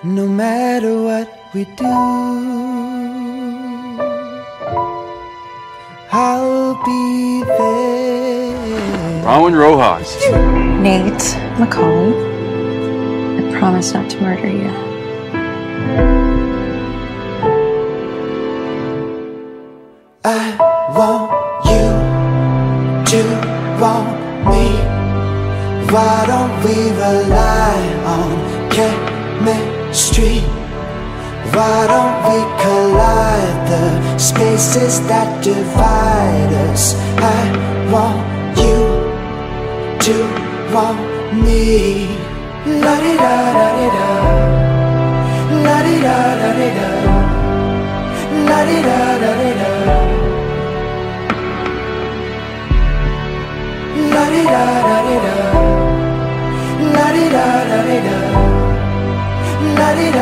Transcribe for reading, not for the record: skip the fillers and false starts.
No matter what we do, I'll be there. Rowan Rojas. Nate McCall, I promise not to murder you. I want you to want me. Why don't we rely on chemistry? Why don't we collide the spaces that divide us? I want you to want me. La-di-da-da-di-da, la-di-da-da-di-da, la-di-da-da-di-da, la-di-da-da-di-da, la-di-da-da-di-da, la-di-da.